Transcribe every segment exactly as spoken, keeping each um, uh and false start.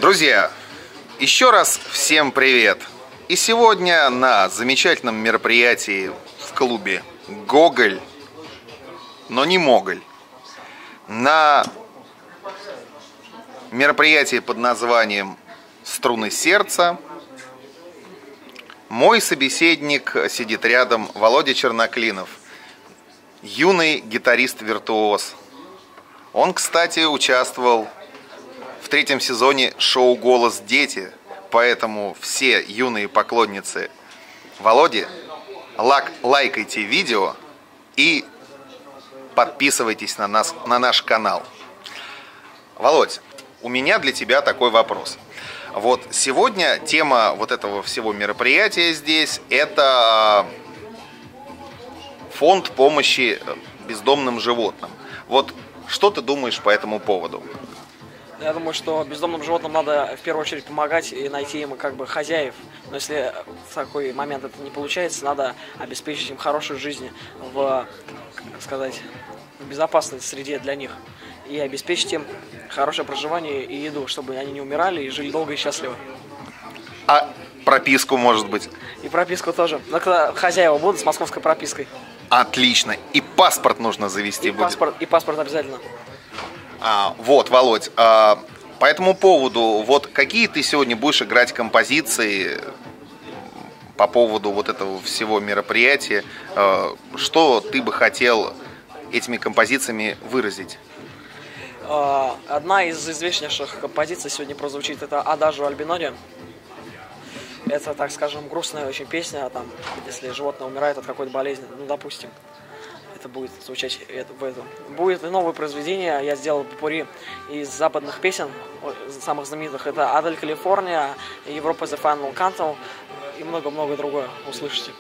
Друзья, еще раз всем привет! И сегодня на замечательном мероприятии в клубе «Гоголь», но не «Моголь», на мероприятии под названием «Струны сердца» мой собеседник сидит рядом, Володя Черноклинов, юный гитарист-виртуоз. Он, кстати, участвовал в третьем сезоне шоу «Голос дети», поэтому все юные поклонницы Володи, лайк, лайкайте видео и подписывайтесь на нас, на наш канал. Володь, у меня для тебя такой вопрос. Вот сегодня тема вот этого всего мероприятия здесь – это фонд помощи бездомным животным. Вот что ты думаешь по этому поводу? Я думаю, что бездомным животным надо в первую очередь помогать и найти им как бы хозяев. Но если в такой момент это не получается, надо обеспечить им хорошую жизнь в, как сказать, в безопасной среде для них. И обеспечить им хорошее проживание и еду, чтобы они не умирали и жили долго и счастливо. А прописку, может быть? И прописку тоже. Но когда хозяева будут с московской пропиской. Отлично. И паспорт нужно завести и будет. Паспорт, и паспорт обязательно. А, вот, Володь, а, по этому поводу, вот какие ты сегодня будешь играть композиции по поводу вот этого всего мероприятия? А, что ты бы хотел этими композициями выразить? Одна из известнейших композиций сегодня прозвучит, это «Адажио Альбиноди». Это, так скажем, грустная очень песня, там, если животное умирает от какой-то болезни, ну, допустим. Это будет звучать в этом. Будет и новое произведение, я сделал попурри из западных песен, самых знаменитых. Это «Адель Калифорния», «Европа The Final Countdown» и много-много другое. Услышите.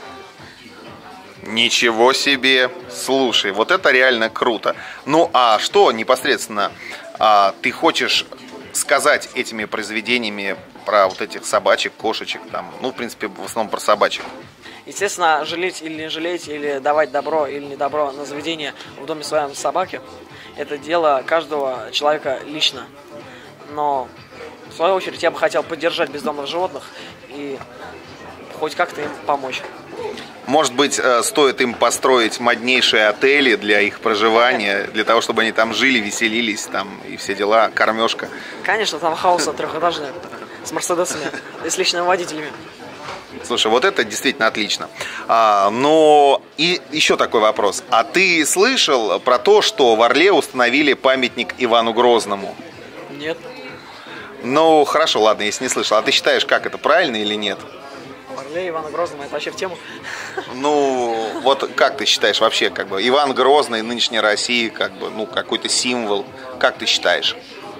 Ничего себе! Слушай, вот это реально круто. Ну а что непосредственно а, ты хочешь сказать этими произведениями про вот этих собачек, кошечек, там, ну, в принципе, в основном про собачек? Естественно, жалеть или не жалеть, или давать добро или не добро на заведение в доме своей собаки, это дело каждого человека лично. Но, в свою очередь, я бы хотел поддержать бездомных животных и хоть как-то им помочь. Может быть, стоит им построить моднейшие отели для их проживания, для того, чтобы они там жили, веселились, там, и все дела, кормежка. Конечно, там хаос трехэтажный, с мерседесами и с личными водителями. Слушай, вот это действительно отлично. А, но и еще такой вопрос. А ты слышал про то, что в Орле установили памятник Ивану Грозному? Нет. Ну, хорошо, ладно, если не слышал. А ты считаешь, как это, правильно или нет? В Орле Ивана Грозного, это вообще в тему? Ну, вот как ты считаешь вообще, как бы, Иван Грозный, нынешней России, как бы, ну, какой-то символ. Как ты считаешь?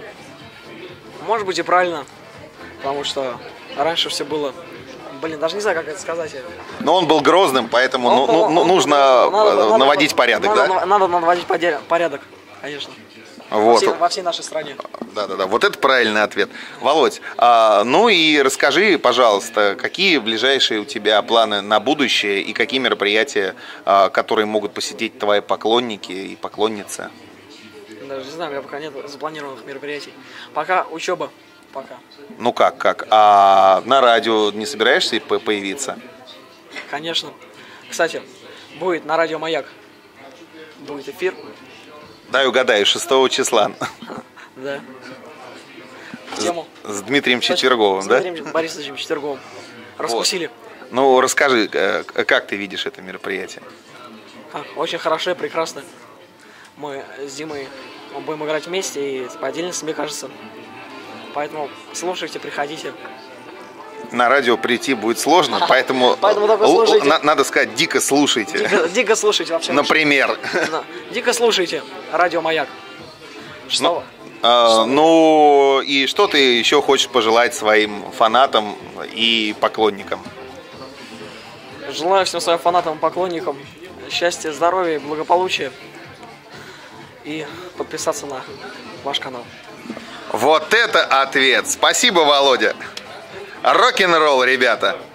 Может быть и правильно, потому что раньше все было... Блин, даже не знаю, как это сказать. Но он был грозным, поэтому он, ну, он, ну, нужно надо, наводить надо, порядок, надо, да? Надо наводить порядок, конечно. Вот. Во, всей, во всей нашей стране. Да-да-да, вот это правильный ответ. Володь, а, ну и расскажи, пожалуйста, какие ближайшие у тебя планы на будущее и какие мероприятия, а, которые могут посетить твои поклонники и поклонницы? Даже не знаю, у меня пока нет запланированных мероприятий. Пока учеба. Пока. Ну как, как? А на радио не собираешься появиться? Конечно. Кстати, будет на радио «Маяк». Будет эфир. Дай угадаю, шестого числа. Да. Тему. С Дмитрием Четверговым, да? С Дмитрием Борисовичем Четверговым. Раскусили. Вот. Ну, расскажи, как ты видишь это мероприятие? Очень хорошо и прекрасно. Мы с Димой будем играть вместе и по отдельности, мне кажется. Поэтому слушайте, приходите. На радио прийти будет сложно, поэтому, поэтому надо сказать, дико слушайте. Дико, дико слушайте вообще. Например. Да. Дико слушайте радио «Маяк». Что? Ну, а, ну и что ты еще хочешь пожелать своим фанатам и поклонникам? Желаю всем своим фанатам и поклонникам счастья, здоровья, благополучия. И подписаться на ваш канал. Вот это ответ! Спасибо, Володя! Рок-н-ролл, ребята!